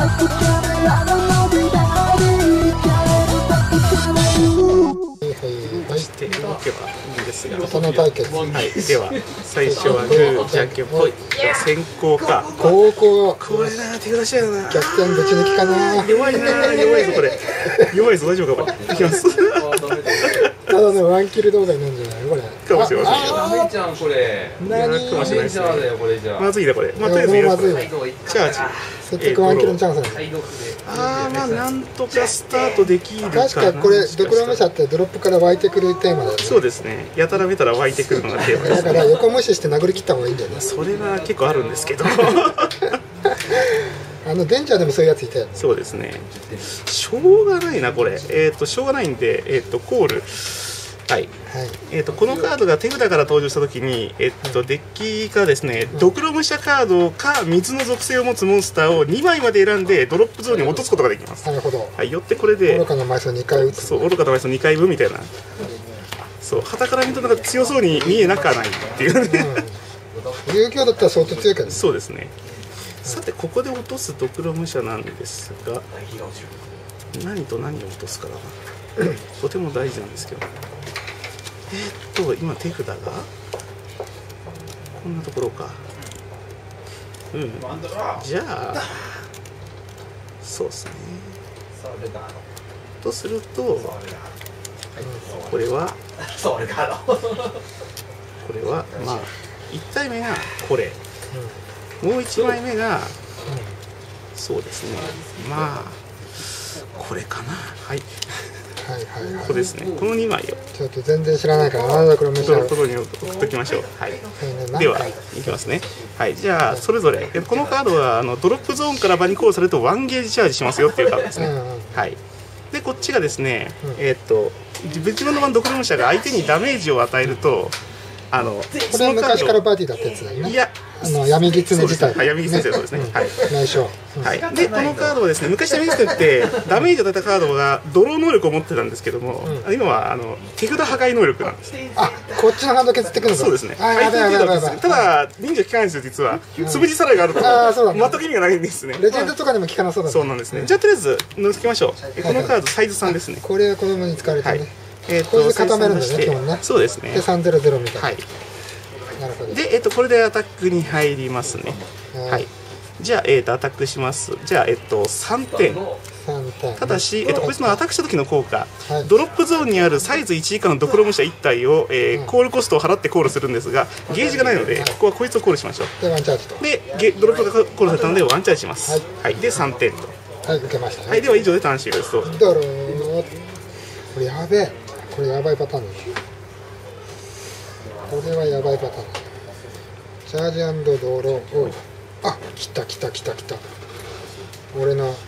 して動けばいいんですが、 刀対決。 はい、では最初はグーじゃんけんぽい。先行か。 後攻。 これな、手出しやな。 逆転ぶち抜きかな。 弱いな、弱いぞこれ。弱いぞ、大丈夫かこれ。いきます。 ただね、ワンキル動画になるんじゃないこれ。 かもしれませんけど。 ダメじゃんこれ。 何かもしれないですね。まずいなこれ。まあとりあえずまずい。 チャージ。 せっかくワンキルのチャンスなんだ。 ああ、まあなんとかスタートできるかな。 確かこれドクロムシャってドロップから湧いてくるテーマだよね。 そうですね。やたらめたら湧いてくるのがテーマです。 だから横無視して殴り切った方がいいんだよね。 それは結構あるんですけど。 デンジャーでもそういうやついたよ。 そうですね。しょうがないなこれ。しょうがないんでコール。はい。このカードが手札から登場したときに、デッキがですね、ドクロムシャカードか水の属性を持つモンスターを2枚まで選んでドロップゾーンに落とすことができます。 なるほど。 はい、よってこれで愚かな枚数2回打つ。 そう、愚かな枚数2回分みたいな。そう、旗から見るとなんか強そうに見えなくはないっていうね。 遊戯王だったら相当強いけどね。 そうですね。さてここで落とすドクロムシャなんですが、何と何を落とすかだな。とても大事なんですけど。今手札がこんなところか。じゃあそうですね。とするとこれはまあ1体目がこれ、もう1枚目がそうですね。まあこれかな。はい。ここですね。この2枚をちょっと全然知らないからなんだこれ面白いところに送っときましょう。はい。ではいきますね。はい。じゃあそれぞれこのカードはドロップゾーンから場にコールされると1ゲージチャージしますよっていうカードですね。はい。でこっちがですね、自分の番ドクロムシャが相手にダメージを与えるとこれは昔からバディだったやつだよね。いや、闇狐自体。 闇狐そうですね。はい。 内緒。 はい。でこのカードはですね、昔闇狐ってダメージを与えたカードがドロー能力を持ってたんですけども、今は手札破壊能力なんです。 あ、こっちのハンド削ってくるのか。 そうですね。 やばいやばいやばい。 ただ忍者効かないんですよ実は。つぶじさらいがあると全く意味がないんですね。 レジェンドとかでも効かなそうだね。 そうなんですね。じゃあとりあえず抜きましょう。このカードサイズ3ですね。 これは子供に使われてね。これで固めるんだね基本ね。 そうですね。 で300みたいな。 はい。で、これでアタックに入りますね。はい。じゃあ、アタックします。じゃあ、3点。ただし、こいつのアタックした時の効果、ドロップゾーンにあるサイズ1以下のドクロムシャ1体を、コールコストを払ってコールするんですが、ゲージがないので、ここはこいつをコールしましょう。 で、ワンチャージと。 で、ドロップがコールされたので、ワンチャージします。はい。で、3点と。 はい、受けましたね。 はい、では以上でターン終了です。 ドロー。これやべえ。これやばいパターンだね。これはやばいパターンだね。チャージ&ドロー。あ、来た。俺の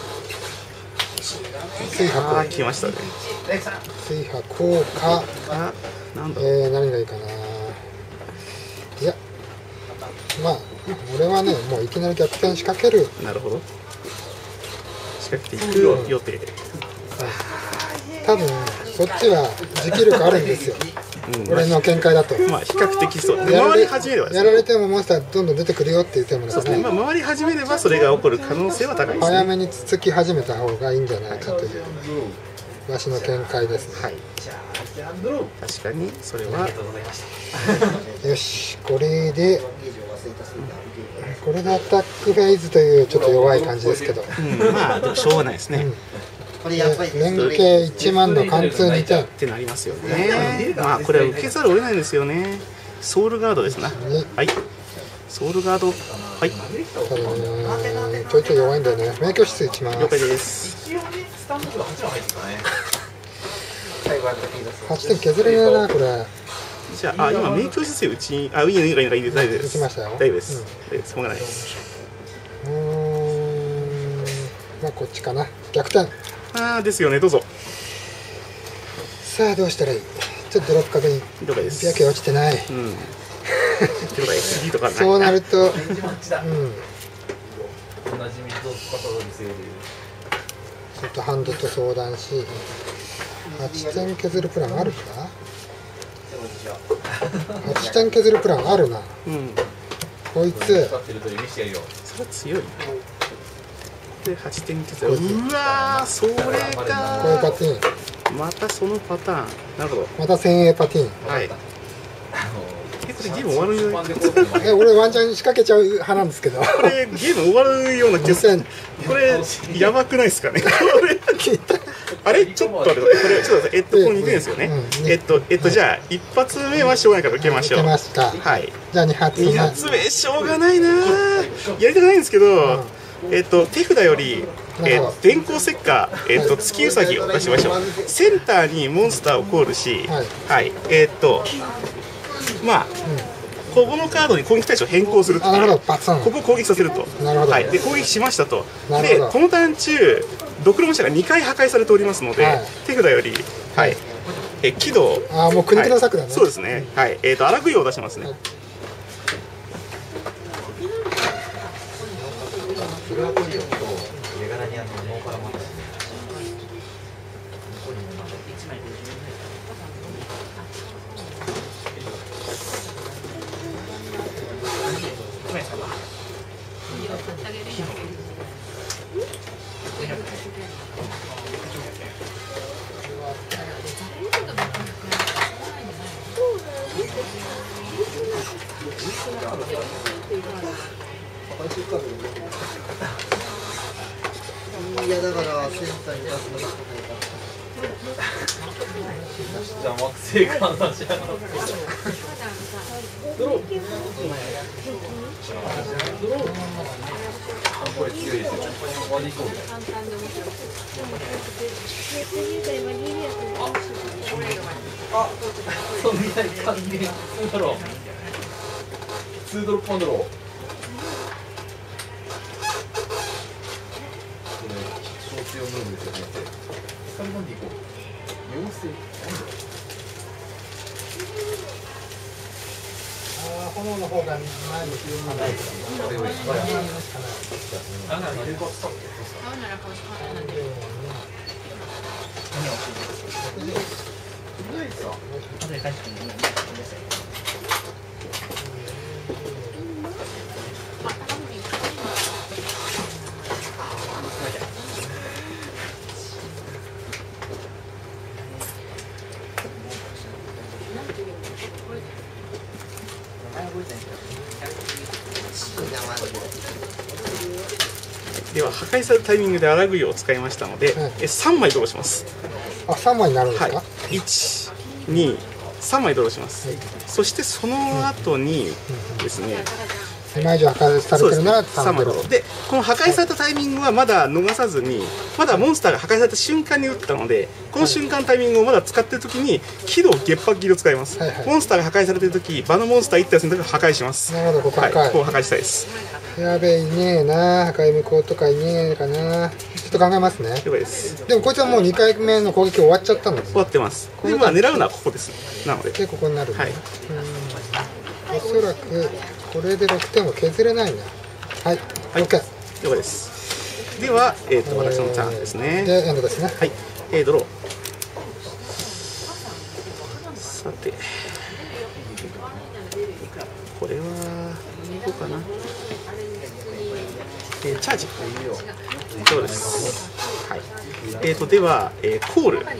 水波来ましたね。 水波効果。何がいいかな。いや、まあ俺はね、もういきなり逆転仕掛ける。 なるほど。仕掛けていく予定。 多分そっちは持久力あるんですよ。俺の見解だと。 まあ比較的そう。回り始めればやられてもモンスターどんどん出てくるよっていうテーマだからね。 回り始めればそれが起こる可能性は高いですね。早めにつつき始めた方がいいんじゃないかというわしの見解ですね。はい。 確かにそれは。 よし、これでアタックフェイズというちょっと弱い感じですけど。 まあでもしょうがないですね。 連携1万の貫通2点ってなりますよね。まあこれは受けざるを得ないんですよね。ソウルガードですな。はい。ソウルガード。はい。 ちょいちょい弱いんだよね。明鏡室打ちます。 了解です。 8点削れないなこれ。 じゃあ今明鏡室打ちいいです。大丈夫です。 打ちましたよ。 大丈夫です。しょうがないです。 まあこっちかな。逆転。 ですよね、どうぞ。 さあどうしたらいい。ちょっとドロップ確認。 了解です。 ピアケ落ちてない。そうなると、ちょっとハンドと相談し、8点削るプランあるか。8点削るプランあるな。こいつそれ強い。 で8点ずつ。うわー、それかー。 こういうパティーン。またそのパターン。なるほど。 また1000円パティーン。 はい。これゲーム終わるよ。 俺ワンチャン仕掛けちゃう派なんですけど。これゲーム終わるような気がする。これやばくないですかね。あれちょっとこれちょっとここに行くんですよね。じゃあ一発目はしょうがないから受けましょう。 受けました。 はい。 じゃあ2発目。 2発目しょうがないな。やりたくないんですけど、手札より電光石火月うさぎを出しましょう。センターにモンスターをコールし、はい。まあ。ここのカードに攻撃対象を変更すると、ここを攻撃させると、はい、で攻撃しましたと、でこのターン中、ドクロムシャが2回破壊されておりますので、手札より、はい、軌道、 もう苦肉の策だね、 そうですね、はい、荒食いを出しますね。 いやだからセンターに出すのじゃあ惑星から出しやがってこれ強いですよ。割り込む。あ、そんなに還元だろう。2ドロップ1ドロー。これ小強ムーブですよね。3番でいこう。妖精。 炎の方が前に広がないから。 では破壊されたタイミングで荒食いを使いましたので、3枚ドローします。 あ、3枚になるんですか。 はい、1、2、3枚ドローします。そしてその後にですね、 2枚以上破壊されてるなら3ドローで、この破壊されたタイミングはまだ逃さずに、まだモンスターが破壊された瞬間に打ったので、この瞬間のタイミングをまだ使っているときに輝道月波切りを使います。モンスターが破壊されているとき、場のモンスター1体選択を破壊します。 なるほど、ここ破壊、ここを破壊したいです。 やべえ、いねえな、破壊無効とかいねえかな。ちょっと考えますね。 了解です。 でもこいつはもう2回目の攻撃終わっちゃったんです。 終わってます。で、まあ狙うのはここです。なので。 で、ここになる。 はい。 おそらくこれで6点は削れないな。はい。 はい。了解です。では、私のターンですね。 で、エンドですね。 はい。ドロー。さて。これはどうかな。チャージ。そうです。はい。では、コール。はい。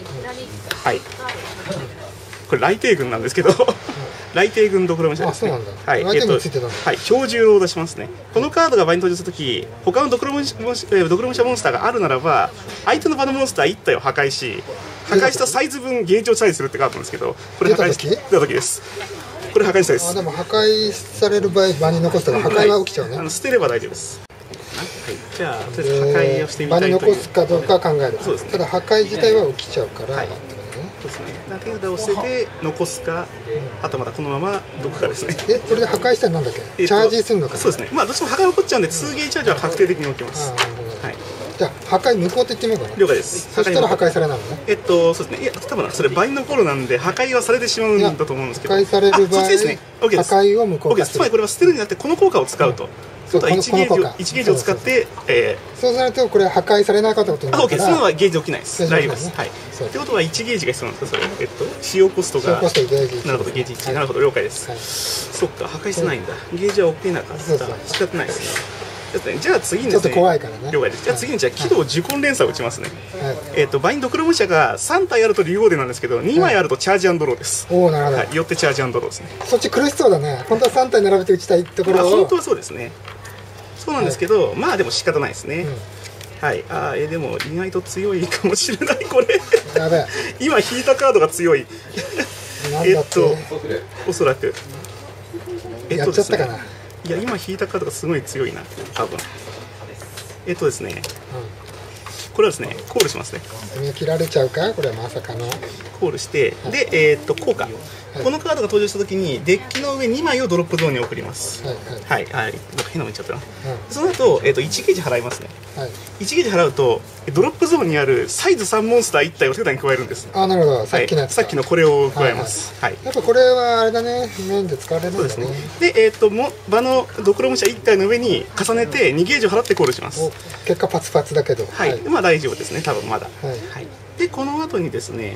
これ雷帝軍なんですけど。雷帝軍ドクロムシャですね。はい。はい。標準を出しますね。このカードが場に登場するとき、他のドクロムシャモンスターがあるならば、相手の場のモンスター1体を破壊し、破壊したサイズ分ゲージをチャージするってカードなんですけど、これ破壊した時です。これ破壊したいです。 でも破壊される場合、場に残したら破壊は起きちゃうね。 捨てれば大丈夫です。じゃあ、とりあえず破壊をしてみたいという。 場に残すかどうか考える。そうですね。ただ破壊自体は起きちゃうから。 そうですね。手札を捨てて残すか、あとまたこのままどこかですね。 これで破壊したらなんだっけ？チャージするのか。 そうですね。まあどうしても破壊起こっちゃうんで、2ゲージチャージは確定的に起きます。はい。 じゃあ破壊無効って言ってみようかな。 了解です。 そしたら破壊されないのね。 そうですね。いや多分それ倍の頃なんで破壊はされてしまうんだと思うんですけど。 破壊される場合、破壊を無効化する。 つまりこれは捨てるになってこの効果を使うと。1ゲージを使って、 そうするとこれ破壊されなかったことになるから。 そういうのはゲージ起きないです。大丈夫です。はい。ってことは1ゲージが必要なんですか、それ。使用コストが。なるほど、ゲージ1。なるほど、了解です。そっか、破壊してないんだ。ゲージは起きなかった。仕方ないですね。 ですね。じゃあ次にちょっと怖いからね。 了解です。じゃあ次にじゃあ軌道呪魂連鎖を打ちますね。バインドクロム社が3体あると竜王でなんですけど、2枚あるとチャージ&ローです。 おお、なるほど。 よってチャージ&ローですね。 そっち苦しそうだね。本当は3体並べて打ちたいところを。 本当はそうですね。そうなんですけど、まあでも仕方ないですね。はい。でも意外と強いかもしれないこれ。 やべえ。 今引いたカードが強い。おそらく。 やっちゃったかな。 いや、今引いたカードがすごい強いな、多分。ですね、これはですね、コールしますね。 切られちゃうか、これはまさかの。 コールして、で、効果。このカードが登場したときに、デッキの上2枚をドロップゾーンに送ります。はい、変なの言っちゃったな。その後、1ゲージ払いますね。1ゲージ払うと、ドロップゾーンにあるサイズ3モンスター1体を手札に加えるんです。 あ、なるほど、さっきのやつ。 さっきのこれを加えます。 やっぱこれはあれだね、メインで使われるんですね。 で、場のドクロムシャ1体の上に重ねて2ゲージを払ってコールします。 結果パツパツだけど。 はい、まあ大丈夫ですね、多分まだ。で、この後にですね、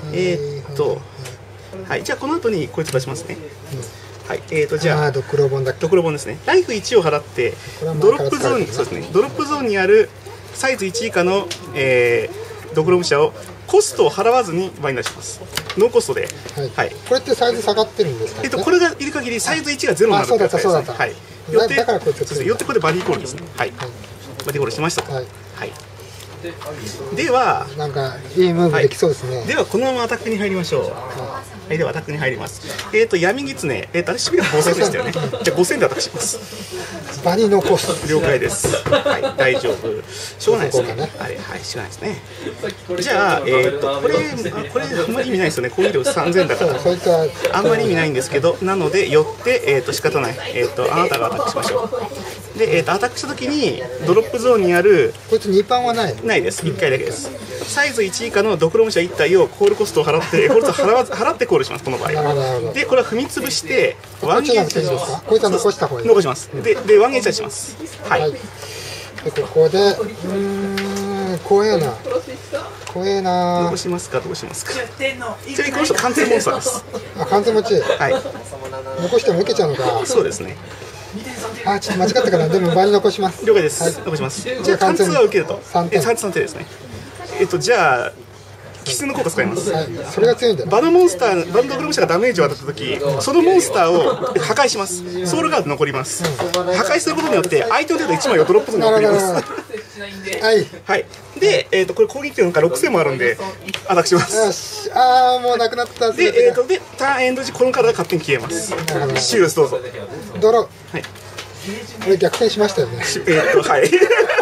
はい、じゃあこの後にこいつ出しますね。はい、じゃあドクロ本ですね。ライフ1を払ってドロップゾーンに、そうですね、ドロップゾーンにあるサイズ1以下の、ドクロムシャをコストを払わずに場に出します。ノーコストで。はい。 これってサイズ下がってるんですか？ これがいる限りサイズ1が0になるってやつです。 そうだった。 はい。 だからこいつよってこれでバディコールですね。はい。バディコールしましたと。はい。ではなんかいいムーブできそうですね。 ではこのままアタックに入りましょう。はい、ではアタックに入ります。闇狐、あれ守備が5000でしたよね。じゃあ5000でアタックします。 バニのコスト。 了解です。はい、大丈夫。しょうがないですね。はい、しょうがないですね。じゃあこれあんまり意味ないですよね。攻撃力3000だから。あんまり意味ないんですけど、なのでよって仕方ない。あなたがアタックしましょう。でアタックした時にドロップゾーンにあるこいつ2パンはないです。1回だけです。サイズ1以下のドクロムシャ1体をコールコストを払ってこいつを払ってコールします。この場合でこれは踏み潰してワンゲージします。 こいつは残した方がいい。 残します。でワンゲージします。はい。 でここで怖えな。 どうしますか。ちなみにこの人貫通モンスターです。 あ、貫通持ち。 はい。 残しても受けちゃうのか。 そうですね。 あ、ちょっと間違ったから、でも場に残します。 了解です。残します。じゃあ貫通は受けると。3手ですね。じゃあ奇数の効果使います。 それが強いんだよ。 場のモンスター、場のドクロムシャがダメージを与えたとき、そのモンスターを破壊します。ソウルガード残ります。破壊することによって相手の手で1枚をドロップゾーンに送ります。はい。で、これ攻撃力が6000もあるんでアタックします。 よし。ああ、もうなくなった。 で、ターンエンド時このカードが勝手に消えます。シュースどうぞ。 ドロー。 はい。 これ逆転しましたよね。 はい。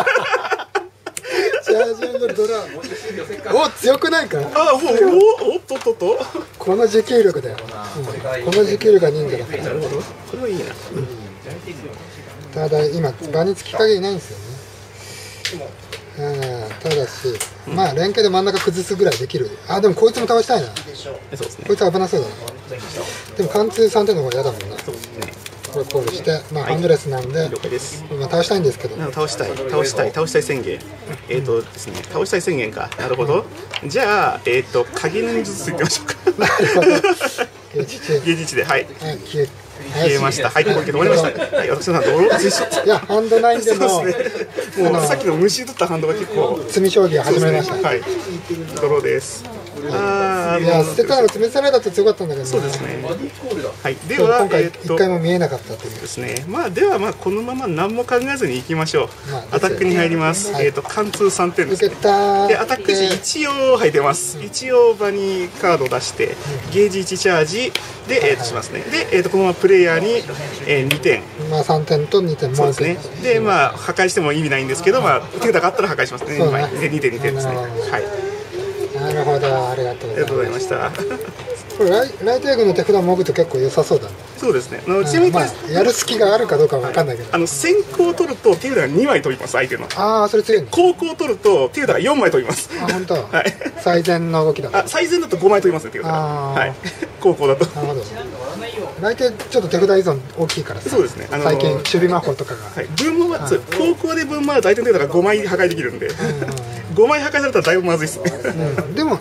チャージ&ドラお、強くないか。 おっとこの持久力だよ。この持久力が忍者だから。 なるほど。これはいいな。 ただ今場につき限りないんですよね。ただし、まあ連携で真ん中崩すぐらいできる。あ、でもこいつも倒したいな。こいつ危なそうだな。でも貫通3点の方が嫌だもんな。これコールして、まあハンドレスなんで今倒したいんですけど。 倒したい宣言。ですね、倒したい宣言か。なるほど。じゃあ鍵の術ついてみましょうか。 なるほど。 ゲージ1で、はい。消えました。はい、攻撃止まりました。はい、私のハンドいや、ハンドないんでももうさっきの虫取ったハンドが結構詰み将棋を始めました。 はい。ドローです。 いや、捨てたの詰めされだと強かったんだけど。 そうですね。はい。では今回一回も見えなかったというですね。まあではこのまま何も考えずにいきましょう。アタックに入ります。貫通3点です。でアタック時一応入ってます。一応場にカードを出してゲージ1チャージでしますね。でこのままプレイヤーに2点。 まあ3点と2点。 そうですね。で破壊しても意味ないんですけど、手札があったら破壊しますね。で2点ですね。はい。 なるほど、ありがとうございました。 これライトエグの手札もぐと結構良さそうだね。 そうですね。ちなみにこれやる隙があるかどうかわかんないけど、 先行を取ると手札が2枚飛びます。相手の。 ああ、それ強いね。 後攻を取ると手札が4枚飛びます。 あ、本当。 はい。 最善の動きだ。 最善だと5枚飛びますね、手札。はい。後攻だと。 なるほど。大体ちょっと手札依存大きいからさ。 そうですね。 最近守備魔法とかが。 はい。分は後攻で分回ると相手の手札が5枚破壊できるんで、5枚破壊されたらだいぶまずいですね。 でも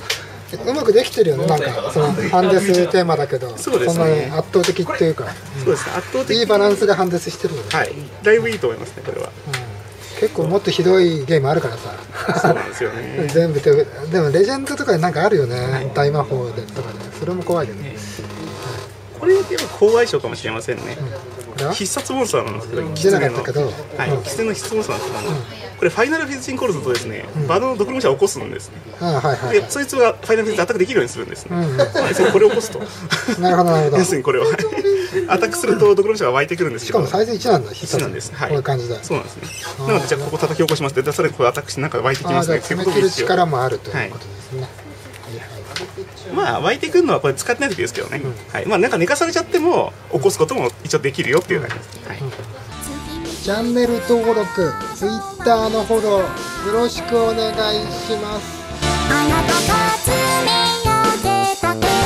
うまくできてるよね、なんかそのハンデステーマだけど、 そうですね、 そんなに圧倒的っていうか、 そうですね、圧倒的いいバランスでハンデスしてるよね。 はい、だいぶいいと思いますね、これは。 結構もっとひどいゲームあるからさ。 そうなんですよね。 全部でもレジェンドとかでなんかあるよね、大魔法でとかで、それも怖いよね。 これでも好相性かもしれませんね。必殺モンスターなんですけど、 出なかったけど、 キツネの必殺モンスターなんですけど、これファイナルフェイズチンコールズとですね、バドの毒武者を起こすんですね。で、そいつがファイナルフェイズでアタックできるようにするんですね。これを起こすと。 なるほどなるほど。 要するにこれはアタックすると毒武者が湧いてくるんですけど。 しかもサイズ1なんだ。 1なんです。はい。 こういう感じで。 そうなんですね。なのでじゃあここ叩き起こしますって、それこうアタックしてなんか湧いてきますね。 詰め切る力もあるということですね。 まあ湧いてくるのはこれ使ってない時ですけどね。はい。まあなんか寝かされちゃっても起こすことも一応できるよっていう感じです。はい。 チャンネル登録、Twitter のフォローよろしくお願いします。あなたが詰め寄せた